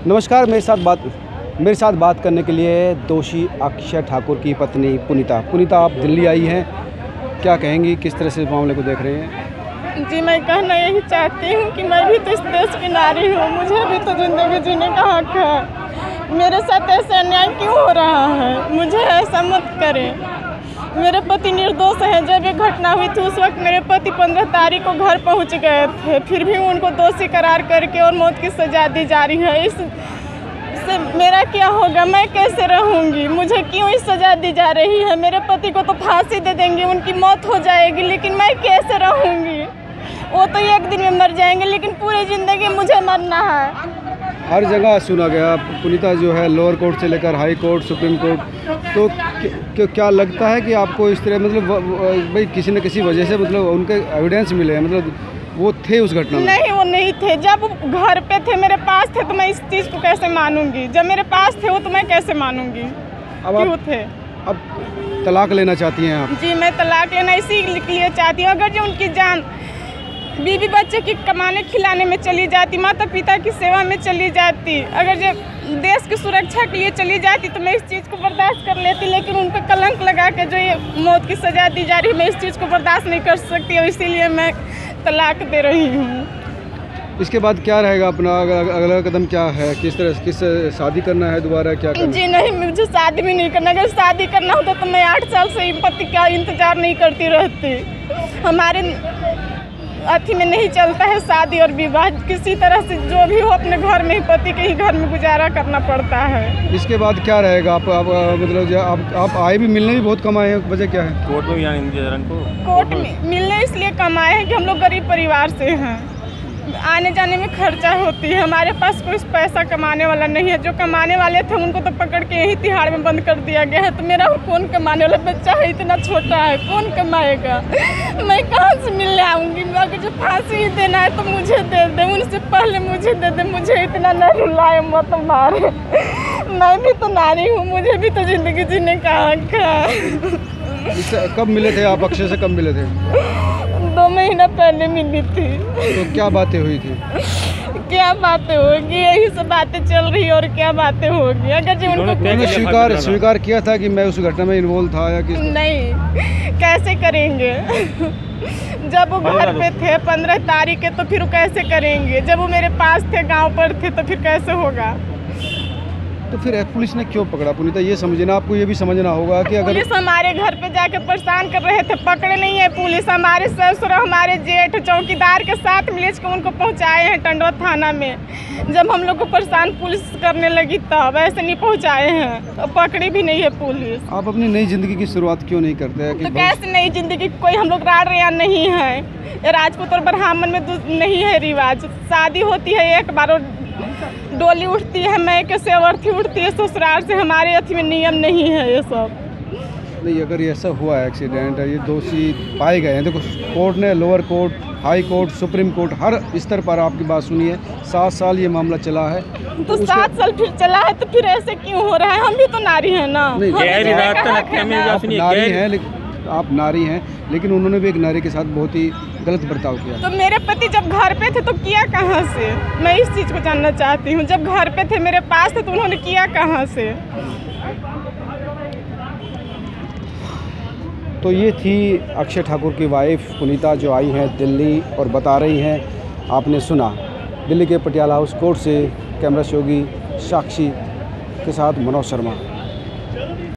नमस्कार, मेरे साथ बात करने के लिए दोषी अक्षय ठाकुर की पत्नी पुनीता आप दिल्ली आई हैं, क्या कहेंगी, किस तरह से इस मामले को देख रहे हैं? जी, मैं कहना यही चाहती हूँ कि मैं भी तो इस देश की नारी हूँ, मुझे भी तो ज़िंदगी जीने का हक है। मेरे साथ ऐसा अन्याय क्यों हो रहा है? मुझे ऐसा मत करें। मेरे पति निर्दोष हैं। जब ये घटना हुई थी उस वक्त मेरे पति 15 तारीख को घर पहुंच गए थे, फिर भी उनको दोषी करार करके और मौत की सजा दी जा रही है। इससे मेरा क्या होगा? मैं कैसे रहूंगी? मुझे क्यों इस सजा दी जा रही है? मेरे पति को तो फांसी दे देंगे, उनकी मौत हो जाएगी, लेकिन मैं कैसे रहूंगी? वो तो एक दिन में मर जाएंगे, लेकिन पूरी ज़िंदगी मुझे मरना है। हर जगह सुना गया पुनीता जो है लोअर कोर्ट से लेकर हाई कोर्ट, सुप्रीम कोर्ट, तो क्या लगता है कि आपको इस तरह मतलब भाई किसी न किसी वजह से मतलब उनके एविडेंस मिले हैं, मतलब वो थे उस घटना में? नहीं, वो नहीं थे। जब घर पे थे, मेरे पास थे, तो मैं इस चीज़ को कैसे मानूंगी? जब मेरे पास थे वो, तो मैं कैसे मानूंगी? अब क्यों थे? अब तलाक लेना चाहती हैं आप? जी, मैं तलाक लेना इसीलिए चाहती हूँ। अगर जो उनकी जान बीवी बच्चे की कमाने खिलाने में चली जाती, माता पिता की सेवा में चली जाती, अगर जो देश की सुरक्षा के लिए चली जाती, तो मैं इस चीज़ को बर्दाश्त कर लेती। लेकिन उन पर कलंक लगा के जो ये मौत की सज़ा दी जा रही है, मैं इस चीज़ को बर्दाश्त नहीं कर सकती और इसीलिए मैं तलाक दे रही हूँ। इसके बाद क्या रहेगा अपना अगला कदम क्या है? किस शादी करना है दोबारा, क्या करना? जी नहीं, मुझे शादी भी नहीं करना। अगर शादी करना होता तो मैं 8 साल से पति का इंतज़ार नहीं करती रहती। हमारे अथी में नहीं चलता है शादी और विवाह, किसी तरह से जो भी हो अपने घर में ही, पति के ही घर में गुजारा करना पड़ता है। इसके बाद क्या रहेगा? आप मतलब आप आए भी मिलने भी बहुत कम आए हैं, वजह क्या है? कोर्ट में मिलने इसलिए कम आए हैं कि हम लोग गरीब परिवार से हैं, आने जाने में खर्चा होती है। हमारे पास कोई पैसा कमाने वाला नहीं है। जो कमाने वाले थे उनको तो पकड़ के यही तिहाड़ में बंद कर दिया गया है। तो मेरा कौन कमाने वाला? बच्चा है, इतना छोटा है, कौन कमाएगा? मैं कहाँ से मिलने आऊँगी? अगर जो फांसी ही देना है तो मुझे दे दे, उनसे पहले मुझे दे दे। मुझे इतना न रुलाए, मत मारे। मैं भी तो नारी हूँ, मुझे भी तो ज़िंदगी जीने का हक है। कब मिले थे आप? अक्षय से कब मिले थे? 2 महीना पहले मिली थी। तो क्या बातें हुई थी? क्या बातें होगी? यही सब बातें चल रही और क्या बातें होगी? अगर जो उन्होंने स्वीकार किया था कि मैं उस घटना में इन्वॉल्व था या किस? नहीं, कैसे करेंगे? जब वो घर पे थे 15 तारीख के, तो फिर कैसे करेंगे? जब वो मेरे पास थे, गांव पर थे, तो फिर कैसे होगा? तो फिर पुलिस ने क्यों पकड़ा पुनीता? ये समझना, आपको ये भी समझना होगा कि अगर पुलिस हमारे घर पे जाके परेशान कर रहे थे, पकड़े नहीं है पुलिस। हमारे ससुर, हमारे जेठ चौकीदार के साथ मिलकर के उनको पहुंचाए हैं टंडवा थाना में। जब हम लोग को परेशान पुलिस करने लगी तब ऐसे नहीं पहुंचाए हैं, तो पकड़ी भी नहीं है पुलिस। आप अपनी नई जिंदगी की शुरुआत क्यों नहीं करते हैं? तो कैसे नई जिंदगी? कोई हम लोग राड़ रहा नहीं है, राजपूत और ब्राह्मण में नहीं है रिवाज। शादी होती है एक बार, डोली उठती है, मैके से अर्थी उठती है ससुराल से। हमारे अथी में नियम नहीं है ये सब। नहीं, अगर ये ऐसा हुआ है एक्सीडेंट, ये दोषी पाए गए हैं, देखो कोर्ट ने lower court, high court, supreme court हर स्तर पर आपकी बात सुनी है। 7 साल ये मामला चला है, तो 7 साल फिर चला है, तो फिर ऐसे क्यों हो रहा है? हम भी तो नारी हैं ना। आप नारी हैं, लेकिन आप नारी हैं, लेकिन उन्होंने भी एक नारी के साथ बहुत ही गलत बर्ताव किया। तो मेरे पति जब घर पे थे तो किया कहाँ से? मैं इस चीज़ को जानना चाहती हूँ। जब घर पे थे, मेरे पास थे, तो उन्होंने किया कहाँ से? तो ये थी अक्षय ठाकुर की वाइफ पुनीता जो आई हैं दिल्ली और बता रही हैं, आपने सुना। दिल्ली के पटियाला हाउस कोर्ट से कैमरा शोगी साक्षी के साथ मनोज शर्मा।